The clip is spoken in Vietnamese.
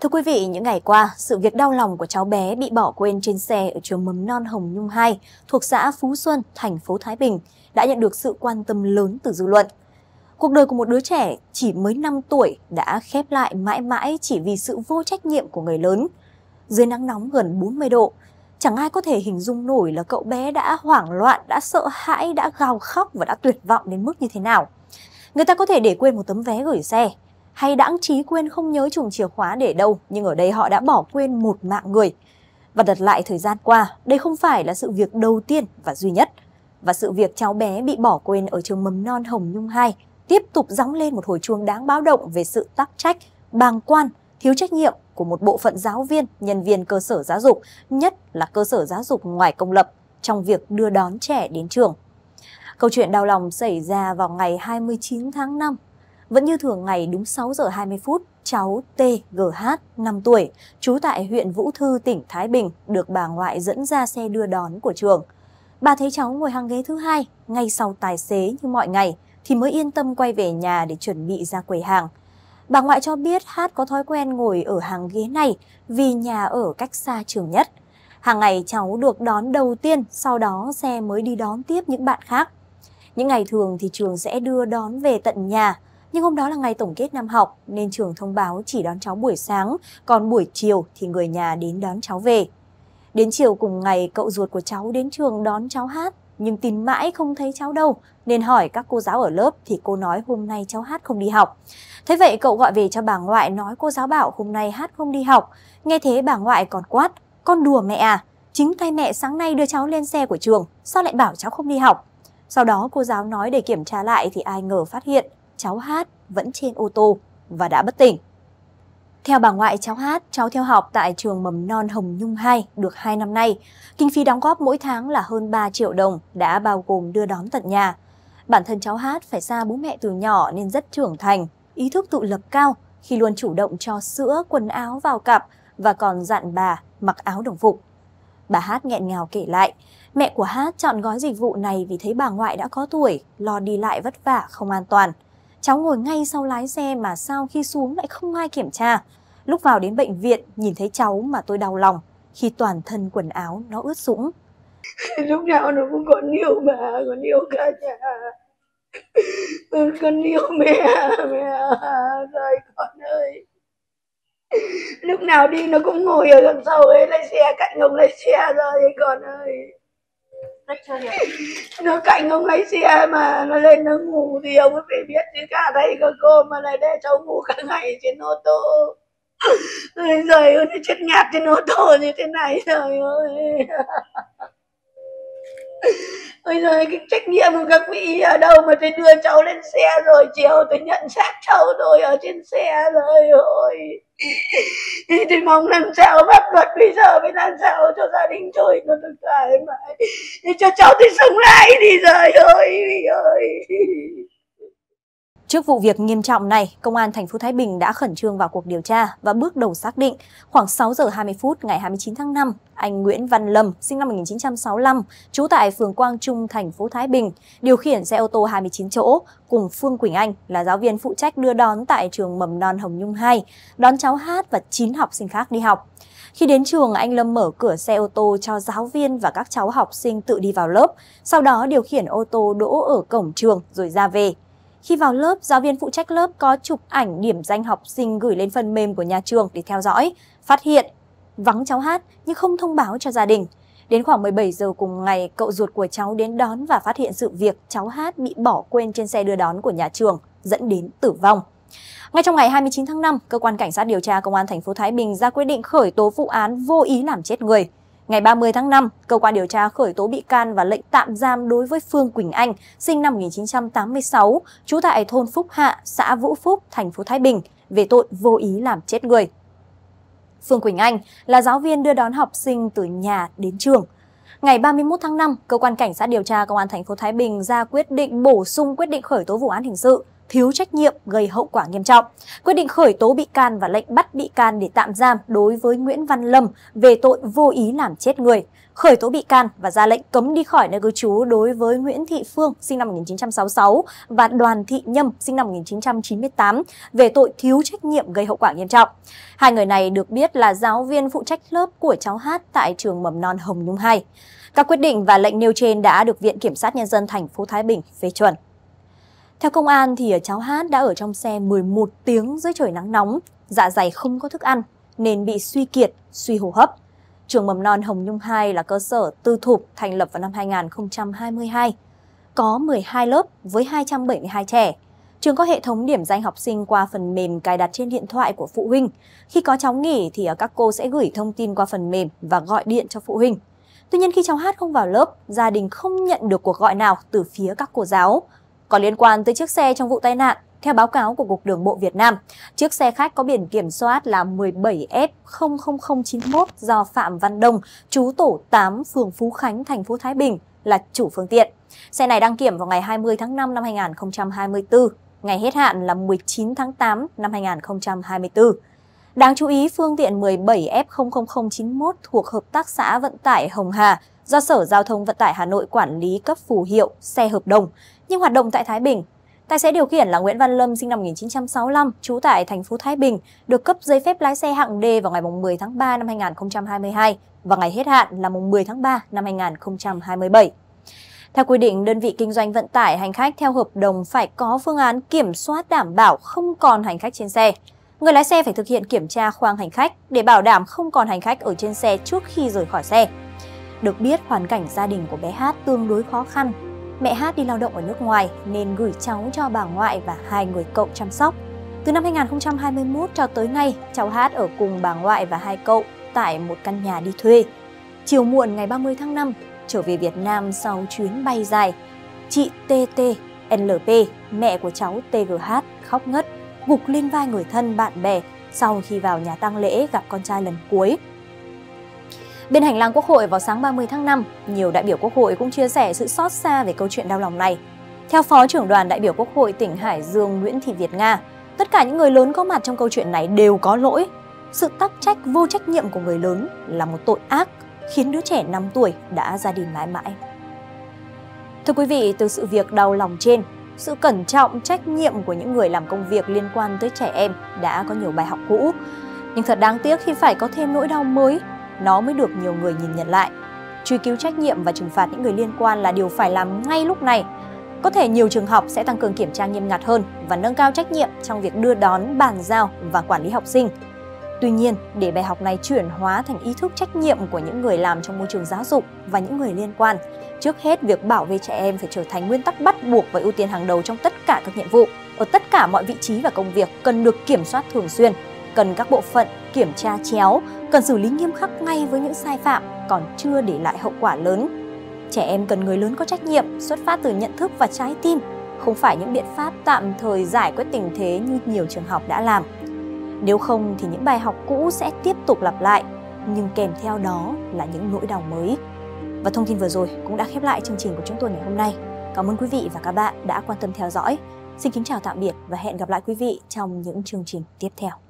Thưa quý vị, những ngày qua, sự việc đau lòng của cháu bé bị bỏ quên trên xe ở trường mầm non Hồng Nhung 2 thuộc xã Phú Xuân, thành phố Thái Bình đã nhận được sự quan tâm lớn từ dư luận. Cuộc đời của một đứa trẻ chỉ mới 5 tuổi đã khép lại mãi mãi chỉ vì sự vô trách nhiệm của người lớn. Dưới nắng nóng gần 40 độ, chẳng ai có thể hình dung nổi là cậu bé đã hoảng loạn, đã sợ hãi, đã gào khóc và đã tuyệt vọng đến mức như thế nào. Người ta có thể để quên một tấm vé gửi xe, hay đãng trí quên không nhớ chùm chìa khóa để đâu, nhưng ở đây họ đã bỏ quên một mạng người. Và đặt lại thời gian qua, đây không phải là sự việc đầu tiên và duy nhất. Và sự việc cháu bé bị bỏ quên ở trường mầm non Hồng Nhung 2 tiếp tục gióng lên một hồi chuông đáng báo động về sự tắc trách, bàng quan, thiếu trách nhiệm của một bộ phận giáo viên, nhân viên cơ sở giáo dục, nhất là cơ sở giáo dục ngoài công lập, trong việc đưa đón trẻ đến trường. Câu chuyện đau lòng xảy ra vào ngày 29 tháng 5. Vẫn như thường ngày đúng 6 giờ 20 phút, cháu TGH, 5 tuổi, trú tại huyện Vũ Thư, tỉnh Thái Bình, được bà ngoại dẫn ra xe đưa đón của trường. Bà thấy cháu ngồi hàng ghế thứ hai, ngay sau tài xế như mọi ngày, thì mới yên tâm quay về nhà để chuẩn bị ra quầy hàng. Bà ngoại cho biết Hát có thói quen ngồi ở hàng ghế này vì nhà ở cách xa trường nhất. Hàng ngày cháu được đón đầu tiên, sau đó xe mới đi đón tiếp những bạn khác. Những ngày thường thì trường sẽ đưa đón về tận nhà, nhưng hôm đó là ngày tổng kết năm học nên trường thông báo chỉ đón cháu buổi sáng, còn buổi chiều thì người nhà đến đón cháu về. Đến chiều cùng ngày, cậu ruột của cháu đến trường đón cháu Hát, nhưng tìm mãi không thấy cháu đâu, nên hỏi các cô giáo ở lớp thì cô nói hôm nay cháu Hát không đi học. Thế vậy cậu gọi về cho bà ngoại nói cô giáo bảo hôm nay Hát không đi học. Nghe thế bà ngoại còn quát: "Con đùa mẹ à? Chính tay mẹ sáng nay đưa cháu lên xe của trường, sao lại bảo cháu không đi học?" Sau đó cô giáo nói để kiểm tra lại thì ai ngờ phát hiện cháu Hát vẫn trên ô tô và đã bất tỉnh. Theo bà ngoại cháu Hát, cháu theo học tại trường mầm non Hồng Nhung 2 được 2 năm nay. Kinh phí đóng góp mỗi tháng là hơn 3 triệu đồng, đã bao gồm đưa đón tận nhà. Bản thân cháu Hát phải xa bố mẹ từ nhỏ nên rất trưởng thành, ý thức tự lập cao khi luôn chủ động cho sữa, quần áo vào cặp và còn dặn bà mặc áo đồng phục. Bà Hát nghẹn ngào kể lại, mẹ của Hát chọn gói dịch vụ này vì thấy bà ngoại đã có tuổi, lo đi lại vất vả không an toàn. Cháu ngồi ngay sau lái xe mà sao khi xuống lại không ai kiểm tra. Lúc vào đến bệnh viện, nhìn thấy cháu mà tôi đau lòng khi toàn thân quần áo nó ướt sũng. Lúc nào nó cũng còn yêu bà, còn yêu cả nhà. Con yêu mẹ, mẹ ơi, con ơi. Lúc nào đi nó cũng ngồi ở đằng sau ấy, lấy xe, cạnh ông lấy xe rồi con ơi. Nó cạnh ông lấy xe mà nó lên nó ngủ thì ông phải biết chứ, cả đây có cô mà lại để cháu ngủ cả ngày trên ô tô. Ôi giời ơi, nó chết ngạt trên ô tô như thế này rồi ơi. Ôi giời, cái trách nhiệm của các vị ở đâu mà tôi đưa cháu lên xe rồi chiều tôi nhận xác cháu tôi ở trên xe rồi ôi. Tôi mong làm sao pháp luật bây giờ phải làm sao cho gia đình tôi nó được thoải mái, cho cháu tôi sống lại đi rồi ơi. Trước vụ việc nghiêm trọng này, Công an thành phố Thái Bình đã khẩn trương vào cuộc điều tra và bước đầu xác định khoảng 6 giờ 20 phút ngày 29 tháng 5, anh Nguyễn Văn Lâm, sinh năm 1965, trú tại phường Quang Trung, thành phố Thái Bình, điều khiển xe ô tô 29 chỗ cùng Phương Quỳnh Anh là giáo viên phụ trách đưa đón tại trường mầm non Hồng Nhung 2, đón cháu Hát và 9 học sinh khác đi học. Khi đến trường, anh Lâm mở cửa xe ô tô cho giáo viên và các cháu học sinh tự đi vào lớp, sau đó điều khiển ô tô đỗ ở cổng trường rồi ra về. Khi vào lớp, giáo viên phụ trách lớp có chụp ảnh điểm danh học sinh gửi lên phần mềm của nhà trường để theo dõi, phát hiện vắng cháu Hát nhưng không thông báo cho gia đình. Đến khoảng 17 giờ cùng ngày, cậu ruột của cháu đến đón và phát hiện sự việc cháu Hát bị bỏ quên trên xe đưa đón của nhà trường, dẫn đến tử vong. Ngay trong ngày 29 tháng 5, Cơ quan Cảnh sát điều tra Công an thành phố Thái Bình ra quyết định khởi tố vụ án vô ý làm chết người. Ngày 30 tháng 5, cơ quan điều tra khởi tố bị can và lệnh tạm giam đối với Phương Quỳnh Anh, sinh năm 1986, trú tại thôn Phúc Hạ, xã Vũ Phúc, thành phố Thái Bình, về tội vô ý làm chết người. Phương Quỳnh Anh là giáo viên đưa đón học sinh từ nhà đến trường. Ngày 31 tháng 5, Cơ quan Cảnh sát điều tra Công an thành phố Thái Bình ra quyết định bổ sung quyết định khởi tố vụ án hình sự, thiếu trách nhiệm gây hậu quả nghiêm trọng. Quyết định khởi tố bị can và lệnh bắt bị can để tạm giam đối với Nguyễn Văn Lâm về tội vô ý làm chết người. Khởi tố bị can và ra lệnh cấm đi khỏi nơi cư trú đối với Nguyễn Thị Phương sinh năm 1966 và Đoàn Thị Nhâm sinh năm 1998 về tội thiếu trách nhiệm gây hậu quả nghiêm trọng. Hai người này được biết là giáo viên phụ trách lớp của cháu Hát tại trường mầm non Hồng Nhung 2. Các quyết định và lệnh nêu trên đã được Viện Kiểm sát Nhân dân thành phố Thái Bình phê chuẩn. Theo công an thì cháu Hát đã ở trong xe 11 tiếng dưới trời nắng nóng, dạ dày không có thức ăn nên bị suy kiệt, suy hô hấp. Trường mầm non Hồng Nhung 2 là cơ sở tư thục thành lập vào năm 2022, có 12 lớp với 272 trẻ. Trường có hệ thống điểm danh học sinh qua phần mềm cài đặt trên điện thoại của phụ huynh. Khi có cháu nghỉ thì các cô sẽ gửi thông tin qua phần mềm và gọi điện cho phụ huynh. Tuy nhiên khi cháu Hát không vào lớp, gia đình không nhận được cuộc gọi nào từ phía các cô giáo. Còn liên quan tới chiếc xe trong vụ tai nạn, theo báo cáo của Cục Đường bộ Việt Nam, chiếc xe khách có biển kiểm soát là 17F00091 do Phạm Văn Đông, trú tổ 8, phường Phú Khánh, thành phố Thái Bình là chủ phương tiện. Xe này đăng kiểm vào ngày 20 tháng 5 năm 2024, ngày hết hạn là 19 tháng 8 năm 2024. Đáng chú ý, phương tiện 17F00091 thuộc Hợp tác xã Vận tải Hồng Hà do Sở Giao thông Vận tải Hà Nội quản lý cấp phù hiệu xe hợp đồng, nhưng hoạt động tại Thái Bình. Tài xế điều khiển là Nguyễn Văn Lâm sinh năm 1965, trú tại thành phố Thái Bình, được cấp giấy phép lái xe hạng D vào ngày 10 tháng 3 năm 2022 và ngày hết hạn là 10 tháng 3 năm 2027. Theo quy định, đơn vị kinh doanh vận tải hành khách theo hợp đồng phải có phương án kiểm soát đảm bảo không còn hành khách trên xe. Người lái xe phải thực hiện kiểm tra khoang hành khách để bảo đảm không còn hành khách ở trên xe trước khi rời khỏi xe. Được biết, hoàn cảnh gia đình của bé Hát tương đối khó khăn. Mẹ Hát đi lao động ở nước ngoài nên gửi cháu cho bà ngoại và hai người cậu chăm sóc. Từ năm 2021 cho tới nay, cháu Hát ở cùng bà ngoại và hai cậu tại một căn nhà đi thuê. Chiều muộn ngày 30 tháng 5, trở về Việt Nam sau chuyến bay dài, chị TTNLP, mẹ của cháu TGH, khóc ngất, gục lên vai người thân bạn bè sau khi vào nhà tang lễ gặp con trai lần cuối. Bên hành lang Quốc hội vào sáng 30 tháng 5, nhiều đại biểu Quốc hội cũng chia sẻ sự xót xa về câu chuyện đau lòng này. Theo Phó trưởng đoàn đại biểu Quốc hội tỉnh Hải Dương Nguyễn Thị Việt Nga, tất cả những người lớn có mặt trong câu chuyện này đều có lỗi. Sự tắc trách vô trách nhiệm của người lớn là một tội ác, khiến đứa trẻ 5 tuổi đã ra đi mãi mãi. Thưa quý vị, từ sự việc đau lòng trên, sự cẩn trọng, trách nhiệm của những người làm công việc liên quan tới trẻ em đã có nhiều bài học cũ. Nhưng thật đáng tiếc khi phải có thêm nỗi đau mới, nó mới được nhiều người nhìn nhận lại. Truy cứu trách nhiệm và trừng phạt những người liên quan là điều phải làm ngay lúc này. Có thể nhiều trường học sẽ tăng cường kiểm tra nghiêm ngặt hơn và nâng cao trách nhiệm trong việc đưa đón, bàn giao và quản lý học sinh. Tuy nhiên, để bài học này chuyển hóa thành ý thức trách nhiệm của những người làm trong môi trường giáo dục và những người liên quan, trước hết việc bảo vệ trẻ em phải trở thành nguyên tắc bắt buộc và ưu tiên hàng đầu trong tất cả các nhiệm vụ. Ở tất cả mọi vị trí và công việc cần được kiểm soát thường xuyên, cần các bộ phận kiểm tra chéo, cần xử lý nghiêm khắc ngay với những sai phạm còn chưa để lại hậu quả lớn. Trẻ em cần người lớn có trách nhiệm, xuất phát từ nhận thức và trái tim, không phải những biện pháp tạm thời giải quyết tình thế như nhiều trường học đã làm. Nếu không thì những bài học cũ sẽ tiếp tục lặp lại, nhưng kèm theo đó là những nỗi đau mới. Và thông tin vừa rồi cũng đã khép lại chương trình của chúng tôi ngày hôm nay. Cảm ơn quý vị và các bạn đã quan tâm theo dõi. Xin kính chào tạm biệt và hẹn gặp lại quý vị trong những chương trình tiếp theo.